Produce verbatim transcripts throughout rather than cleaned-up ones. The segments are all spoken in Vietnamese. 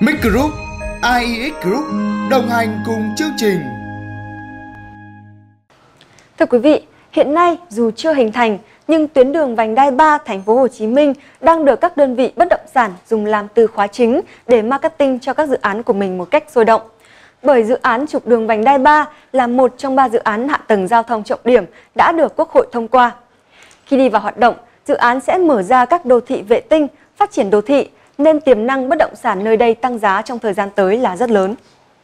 Mic Group, i e ích Group đồng hành cùng chương trình. Thưa quý vị, hiện nay dù chưa hình thành nhưng tuyến đường vành đai ba thành phố Hồ Chí Minh đang được các đơn vị bất động sản dùng làm từ khóa chính để marketing cho các dự án của mình một cách sôi động. Bởi dự án trục đường vành đai ba là một trong ba dự án hạ tầng giao thông trọng điểm đã được Quốc hội thông qua. Khi đi vào hoạt động, dự án sẽ mở ra các đô thị vệ tinh, phát triển đô thị, nên tiềm năng bất động sản nơi đây tăng giá trong thời gian tới là rất lớn.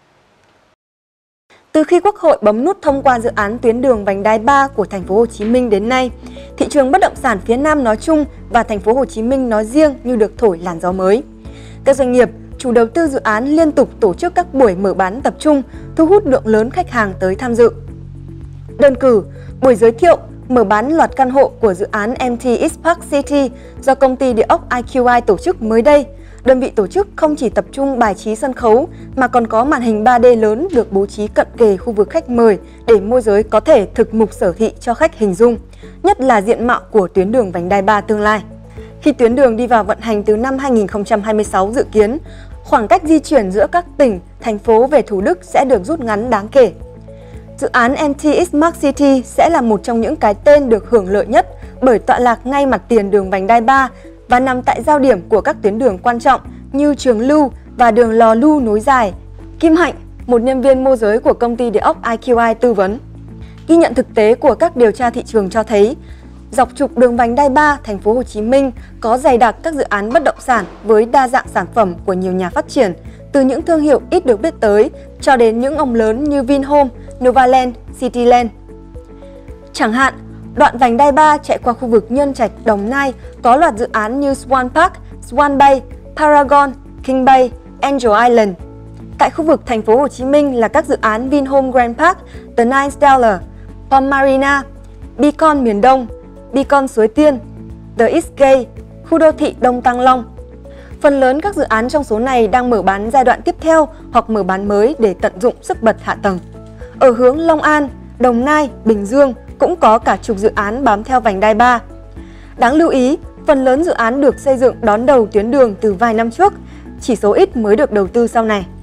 Từ khi Quốc hội bấm nút thông qua dự án tuyến đường vành đai ba của thành phố Hồ Chí Minh đến nay, thị trường bất động sản phía Nam nói chung và thành phố Hồ Chí Minh nói riêng như được thổi làn gió mới. Các doanh nghiệp, chủ đầu tư dự án liên tục tổ chức các buổi mở bán tập trung, thu hút lượng lớn khách hàng tới tham dự. Đơn cử, buổi giới thiệu mở bán loạt căn hộ của dự án em tê East Park City do công ty địa ốc i quy i tổ chức mới đây. Đơn vị tổ chức không chỉ tập trung bài trí sân khấu mà còn có màn hình ba D lớn được bố trí cận kề khu vực khách mời để môi giới có thể thực mục sở thị cho khách hình dung, nhất là diện mạo của tuyến đường vành đai ba tương lai. Khi tuyến đường đi vào vận hành từ năm hai nghìn không trăm hai mươi sáu dự kiến, khoảng cách di chuyển giữa các tỉnh, thành phố về Thủ Đức sẽ được rút ngắn đáng kể. Dự án em tê East Park City sẽ là một trong những cái tên được hưởng lợi nhất bởi tọa lạc ngay mặt tiền đường vành đai ba và nằm tại giao điểm của các tuyến đường quan trọng như Trường Lưu và đường Lò Lu nối dài. Kim Hạnh, một nhân viên môi giới của công ty địa ốc i quy i tư vấn. Ghi nhận thực tế của các điều tra thị trường cho thấy, dọc trục đường vành đai ba thành phố Hồ Chí Minh có dày đặc các dự án bất động sản với đa dạng sản phẩm của nhiều nhà phát triển, từ những thương hiệu ít được biết tới cho đến những ông lớn như Vinhome, Novaland, Cityland. Chẳng hạn, đoạn vành đai ba chạy qua khu vực Nhân Trạch, Đồng Nai có loạt dự án như Swan Park, Swan Bay, Paragon, King Bay, Angel Island. Tại khu vực thành phố Hồ Chí Minh là các dự án Vinhome Grand Park, The Nine Stellar, Palm Marina, Beacon miền Đông, Beacon Suối Tiên, The Eastgate, khu đô thị Đông Tăng Long. Phần lớn các dự án trong số này đang mở bán giai đoạn tiếp theo hoặc mở bán mới để tận dụng sức bật hạ tầng. Ở hướng Long An, Đồng Nai, Bình Dương cũng có cả chục dự án bám theo vành đai ba. Đáng lưu ý, phần lớn dự án được xây dựng đón đầu tuyến đường từ vài năm trước, chỉ số ít mới được đầu tư sau này.